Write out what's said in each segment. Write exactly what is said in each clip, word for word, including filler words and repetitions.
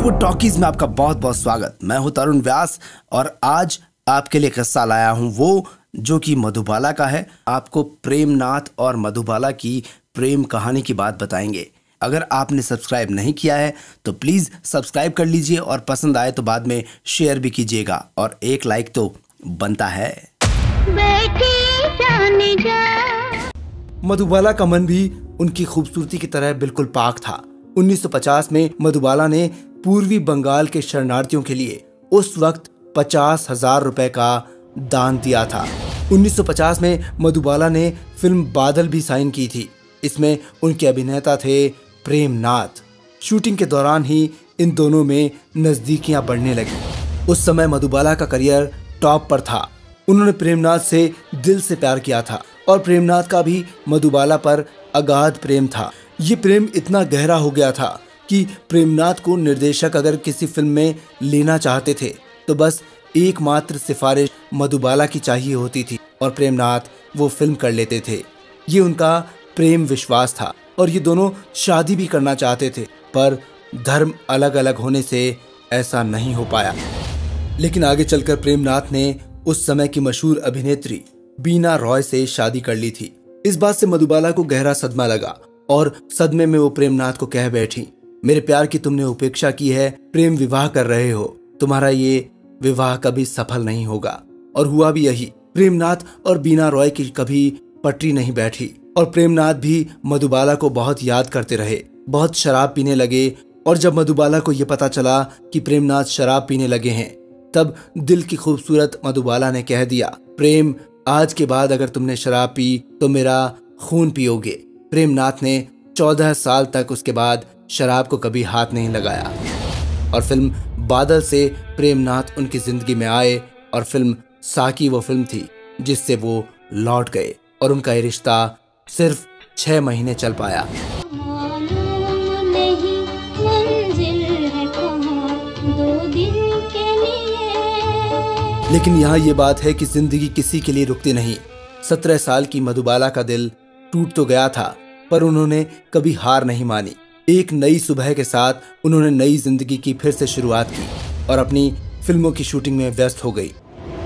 Bollywood talkies में आपका बहुत बहुत स्वागत। मैं हूं तरुण व्यास और आज आपके लिए किस्सा लाया हूं वो जो कि मधुबाला का है। आपको प्रेमनाथ और मधुबाला की प्रेम कहानी की बात बताएंगे। अगर आपने सब्सक्राइब नहीं किया है तो प्लीज सब्सक्राइब कर लीजिए और पसंद आए तो बाद में शेयर भी कीजिएगा और एक लाइक तो बनता है। जाने जा। मधुबाला का मन भी उनकी खूबसूरती की तरह बिल्कुल पाक था। उन्नीस सौ पचास में मधुबाला ने पूर्वी बंगाल के शरणार्थियों के लिए उस वक्त पचास हजार रुपए का दान दिया था। उन्नीस सौ पचास में मधुबाला ने फिल्म बादल भी साइन की थी। इसमें उनके अभिनेता थे प्रेमनाथ। शूटिंग के दौरान ही इन दोनों में नजदीकियां बढ़ने लगी। उस समय मधुबाला का करियर टॉप पर था। उन्होंने प्रेमनाथ से दिल से प्यार किया था और प्रेमनाथ का भी मधुबाला पर अगाध प्रेम था। ये प्रेम इतना गहरा हो गया था कि प्रेमनाथ को निर्देशक अगर किसी फिल्म में लेना चाहते थे तो बस एकमात्र सिफारिश मधुबाला की चाहिए होती थी और प्रेमनाथ वो फिल्म कर लेते थे। ये उनका प्रेम विश्वास था और ये दोनों शादी भी करना चाहते थे, पर धर्म अलग अलग होने से ऐसा नहीं हो पाया। लेकिन आगे चलकर प्रेमनाथ ने उस समय की मशहूर अभिनेत्री बीना रॉय से शादी कर ली थी। इस बात से मधुबाला को गहरा सदमा लगा और सदमे में वो प्रेमनाथ को कह बैठी, मेरे प्यार की तुमने उपेक्षा की है, प्रेम विवाह कर रहे हो, तुम्हारा ये विवाह कभी सफल नहीं होगा। और हुआ भी यही। प्रेमनाथ और बीना रॉय की कभी पटरी नहीं बैठी और प्रेमनाथ भी मधुबाला को बहुत याद करते रहे। बहुत शराब पीने लगे और जब मधुबाला को ये पता चला कि प्रेमनाथ शराब पीने लगे हैं तब दिल की खूबसूरत मधुबाला ने कह दिया, प्रेम आज के बाद अगर तुमने शराब पी तो मेरा खून पियोगे। प्रेमनाथ ने चौदह साल तक उसके बाद शराब को कभी हाथ नहीं लगाया और फिल्म बादल से प्रेमनाथ उनकी जिंदगी में आए और फिल्म साकी वो फिल्म थी जिससे वो लौट गए और उनका ये रिश्ता सिर्फ छह महीने चल पाया। लेकिन यहाँ ये बात है कि जिंदगी किसी के लिए रुकती नहीं। सत्रह साल की मधुबाला का दिल टूट तो गया था पर उन्होंने कभी हार नहीं मानी। एक नई सुबह के साथ उन्होंने नई जिंदगी की फिर से शुरुआत की और अपनी फिल्मों की शूटिंग में व्यस्त हो गई।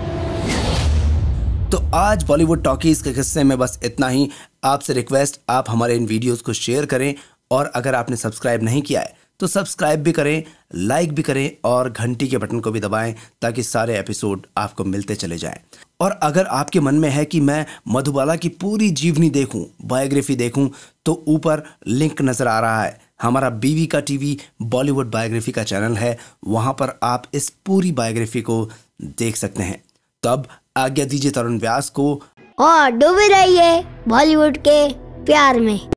तो आज बॉलीवुड टॉकीज के किस्से में बस इतना ही। आपसे रिक्वेस्ट, आप हमारे इन वीडियोस को शेयर करें और अगर आपने सब्सक्राइब नहीं किया है तो सब्सक्राइब भी करें, लाइक भी करें और घंटी के बटन को भी दबाएं ताकि सारे एपिसोड आपको मिलते चले जाएं। और अगर आपके मन में है कि मैं मधुबाला की पूरी जीवनी देखूं, बायोग्राफी देखूं, तो ऊपर लिंक नजर आ रहा है। हमारा बीवी का टीवी बॉलीवुड बायोग्राफी का चैनल है, वहां पर आप इस पूरी बायोग्राफी को देख सकते हैं। तो अब आज्ञा दीजिए तरुण व्यास को और डूबे रहिए बॉलीवुड के प्यार में।